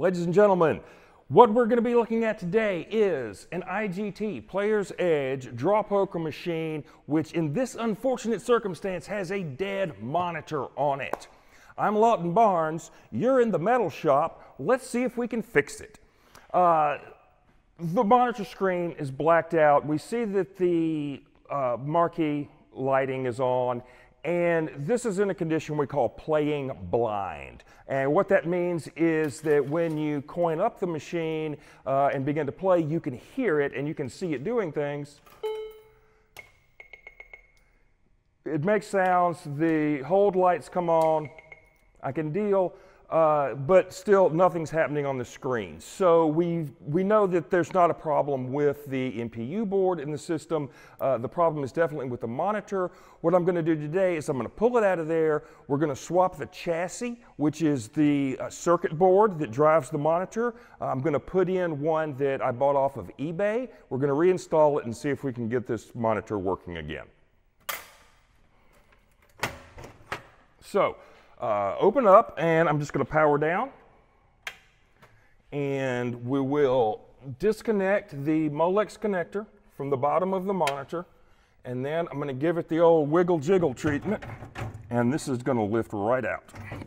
Ladies and gentlemen, what we're going to be looking at today is an IGT, Player's Edge, draw poker machine, which in this unfortunate circumstance has a dead monitor on it. I'm Lawton Barnes, you're in the metal shop, let's see if we can fix it. The monitor screen is blacked out. We see that the marquee lighting is on, and this is in a condition we call playing blind. And what that means is that when you coin up the machine and begin to play, you can hear it and you can see it doing things. It makes sounds, the hold lights come on, I can deal, but still nothing's happening on the screen. So we know that there's not a problem with the MPU board in the system. The problem is definitely with the monitor. What I'm going to do today is I'm going to pull it out of there. We're going to swap the chassis, which is the circuit board that drives the monitor. I'm going to put in one that I bought off of eBay. We're going to reinstall it and see if we can get this monitor working again. So, open up, and I'm just going to power down, and we will disconnect the Molex connector from the bottom of the monitor, and then I'm going to give it the old wiggle jiggle treatment, and this is going to lift right out.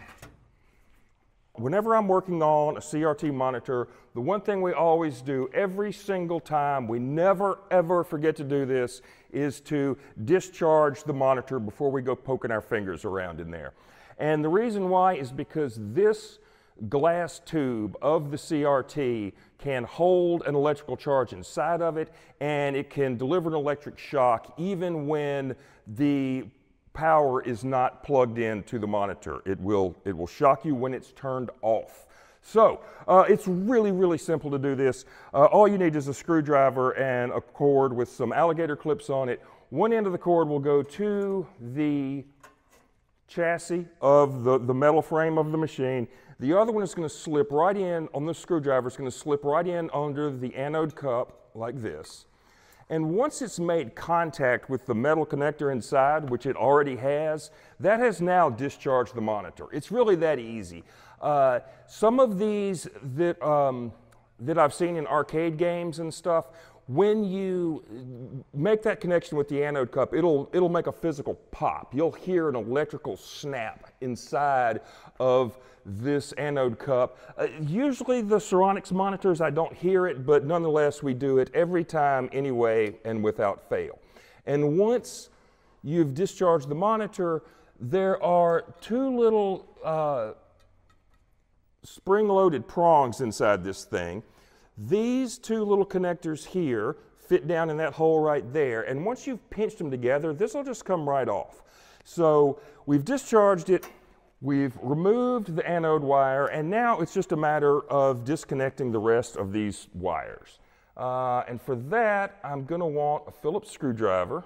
Whenever I'm working on a CRT monitor, the one thing we always do every single time, we never ever forget to do this, is to discharge the monitor before we go poking our fingers around in there. And the reason why is because this glass tube of the CRT can hold an electrical charge inside of it, and it can deliver an electric shock even when the power is not plugged into the monitor. It will shock you when it's turned off. So it's really simple to do this. All you need is a screwdriver and a cord with some alligator clips on it. One end of the cord will go to the chassis of the metal frame of the machine. The other one is going to slip right in on the screwdriver. It's going to slip right in under the anode cup like this. And once it's made contact with the metal connector inside, which it already has, that has now discharged the monitor. It's really that easy. Some of these that I've seen in arcade games and stuff, when you make that connection with the anode cup, it'll make a physical pop. You'll hear an electrical snap inside of this anode cup. Usually the Ceronics monitors, I don't hear it, but nonetheless we do it every time anyway and without fail. And once you've discharged the monitor, there are two little spring-loaded prongs inside this thing. These two little connectors here fit down in that hole right there, and once you've pinched them together, this will just come right off. So we've discharged it, we've removed the anode wire, and now it's just a matter of disconnecting the rest of these wires. And for that, I'm going to want a Phillips screwdriver.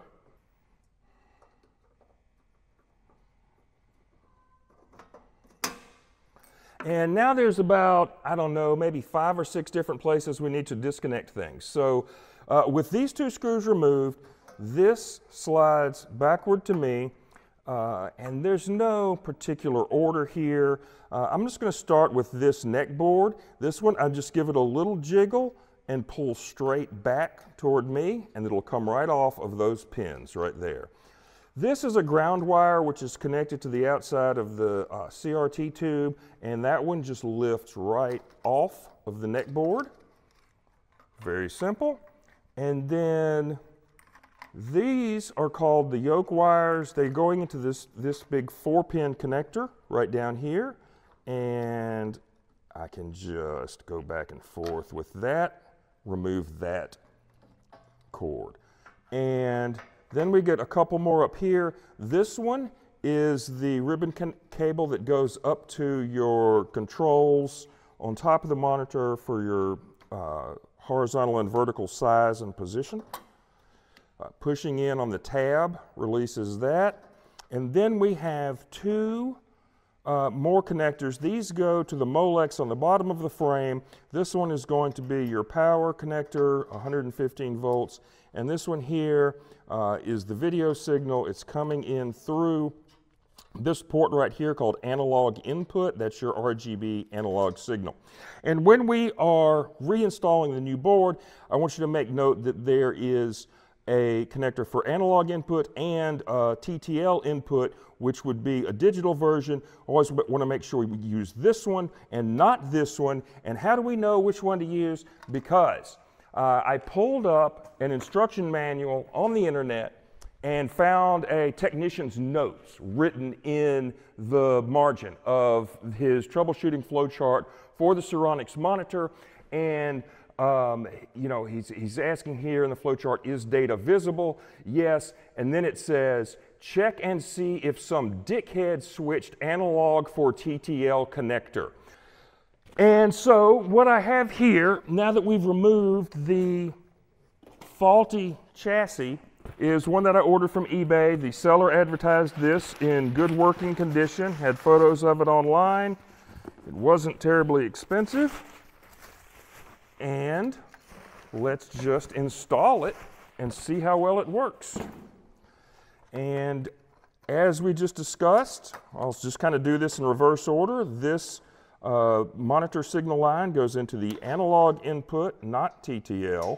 And now there's about, I don't know, maybe 5 or 6 different places we need to disconnect things. So with these two screws removed, this slides backward to me, and there's no particular order here. I'm just going to start with this neck board. This one, I just give it a little jiggle and pull straight back toward me, and it'll come right off of those pins right there. This is a ground wire which is connected to the outside of the CRT tube, and that one just lifts right off of the neck board. Very simple. And then these are called the yoke wires. They're going into this big 4-pin connector right down here, and I can just go back and forth with that, remove that cord. And then we get a couple more up here. This one is the ribbon cable that goes up to your controls on top of the monitor for your horizontal and vertical size and position. Pushing in on the tab releases that. And then we have two more connectors. These go to the Molex on the bottom of the frame. This one is going to be your power connector, 115 volts. And this one here is the video signal. It's coming in through this port right here called analog input. That's your RGB analog signal. And when we are reinstalling the new board, I want you to make note that there is a connector for analog input and TTL input, which would be a digital version. Always want to make sure we use this one and not this one. And how do we know which one to use? Because I pulled up an instruction manual on the internet and found a technician's notes written in the margin of his troubleshooting flowchart for the Seronix monitor. And you know, he's asking here in the flowchart, is data visible? Yes. And then it says, check and see if some dickhead switched analog for TTL connector. And so what I have here, now that we've removed the faulty chassis, is one that I ordered from eBay. The seller advertised this in good working condition, had photos of it online. It wasn't terribly expensive. And let's just install it and see how well it works. And as we just discussed, I'll just kind of do this in reverse order. This monitor signal line goes into the analog input, not TTL.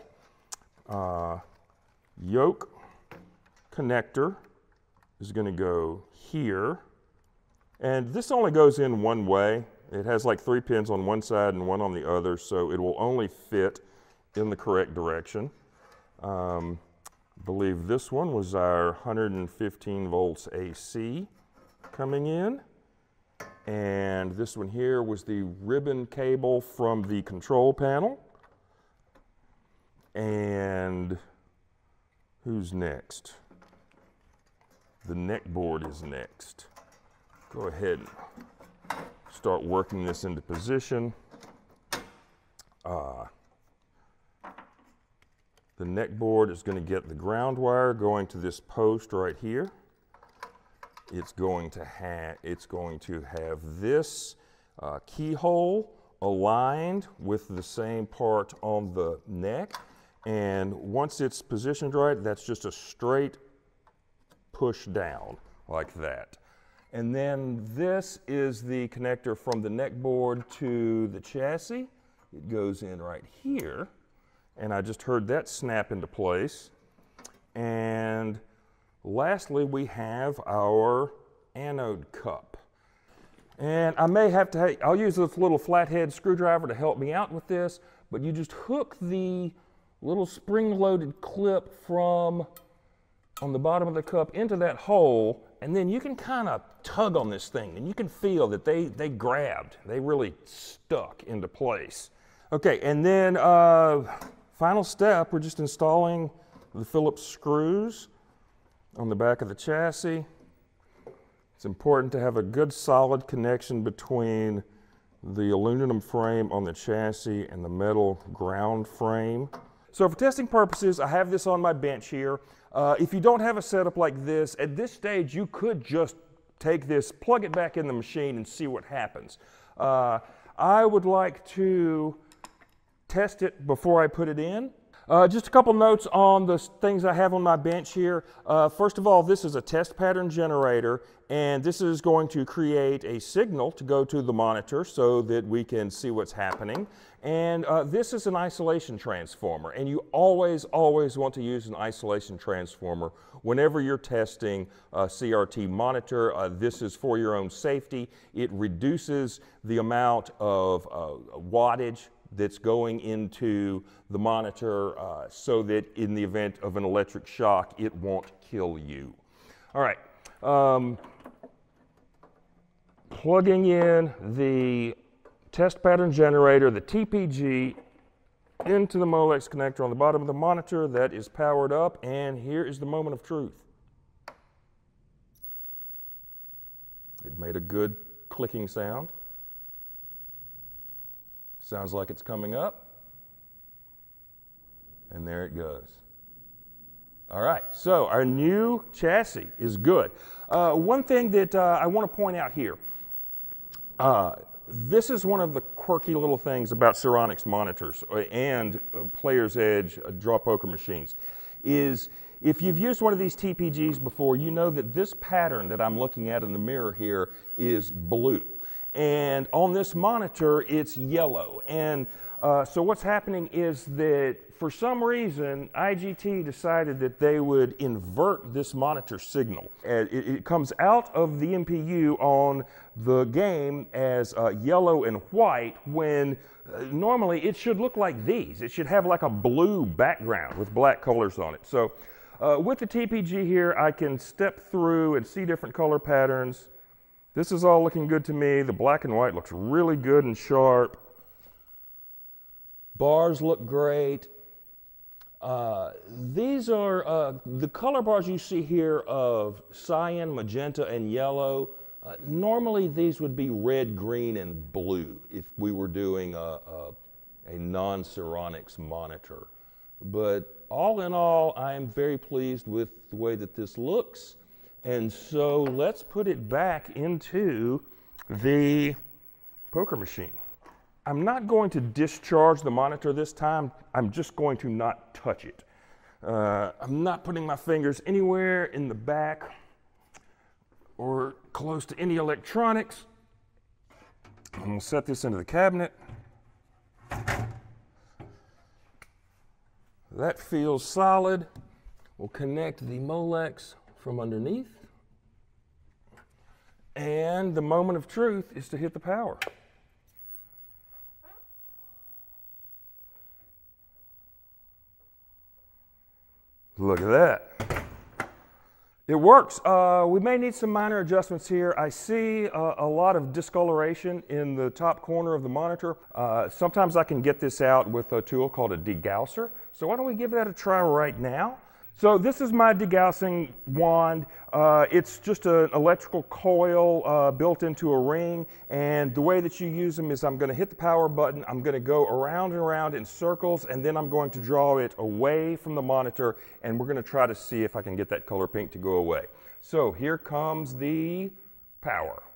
Yoke connector is going to go here. And this only goes in one way. It has like 3 pins on one side and one on the other, so it will only fit in the correct direction. I believe this one was our 115 volts AC coming in. And this one here was the ribbon cable from the control panel. And who's next? The neck board is next. Go ahead and start working this into position. The neck board is going to get the ground wire going to this post right here. It's going to have this keyhole aligned with the same part on the neck. And once it's positioned right, that's just a straight push down like that. And then this is the connector from the neck board to the chassis. It goes in right here. And I just heard that snap into place. And lastly, we have our anode cup. And I may have to, I'll use this little flathead screwdriver to help me out with this, but you just hook the little spring-loaded clip from on the bottom of the cup into that hole, and then you can kind of tug on this thing, and you can feel that they grabbed. They really stuck into place. Okay, and then final step, we're just installing the Phillips screws on the back of the chassis. It's important to have a good solid connection between the aluminum frame on the chassis and the metal ground frame. So for testing purposes, I have this on my bench here. If you don't have a setup like this, at this stage you could just take this, plug it back in the machine and see what happens. I would like to test it before I put it in. Just a couple notes on the things I have on my bench here. First of all, this is a test pattern generator, and this is going to create a signal to go to the monitor so that we can see what's happening. And this is an isolation transformer, and you always want to use an isolation transformer whenever you're testing a CRT monitor. This is for your own safety. It reduces the amount of wattage that's going into the monitor so that in the event of an electric shock, it won't kill you. All right, plugging in the test pattern generator, the TPG, into the Molex connector on the bottom of the monitor. That is powered up, and here is the moment of truth. It made a good clicking sound. Sounds like it's coming up. And there it goes. All right, so our new chassis is good. One thing that I want to point out here, this is one of the quirky little things about Seronix monitors and Player's Edge draw poker machines, is If you've used one of these TPGs before, you know that this pattern that I'm looking at in the mirror here is blue. And on this monitor, it's yellow. And so what's happening is that for some reason, IGT decided that they would invert this monitor signal. It comes out of the MPU on the game as yellow and white when normally it should look like these. It should have like a blue background with black colors on it. So with the TPG here, I can step through and see different color patterns. This is all looking good to me. The black and white looks really good and sharp. Bars look great. These are the color bars you see here of cyan, magenta, and yellow. Normally these would be red, green, and blue if we were doing a non-Ceronics monitor. But all in all, I am very pleased with the way that this looks. And so let's put it back into the poker machine. I'm not going to discharge the monitor this time. I'm just going to not touch it. I'm not putting my fingers anywhere in the back or close to any electronics. I'm going to set this into the cabinet. That feels solid. We'll connect the Molex from underneath. And the moment of truth is to hit the power. Look at that. It works. We may need some minor adjustments here. I see a lot of discoloration in the top corner of the monitor. Sometimes I can get this out with a tool called a degausser. So why don't we give that a try right now? So this is my degaussing wand. It's just an electrical coil built into a ring, and the way that you use them is I'm going to hit the power button, I'm going to go around and around in circles, and then I'm going to draw it away from the monitor, and we're going to try to see if I can get that color pink to go away. So here comes the power.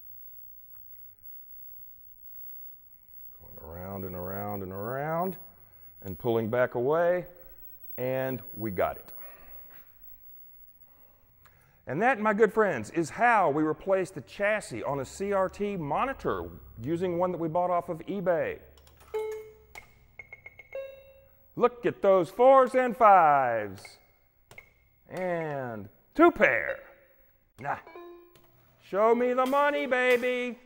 Going around and around and around, and pulling back away, and we got it. And that, my good friends, is how we replaced the chassis on a CRT monitor using one that we bought off of eBay. Look at those 4s and 5s. And 2 pair. Nah. Show me the money, baby.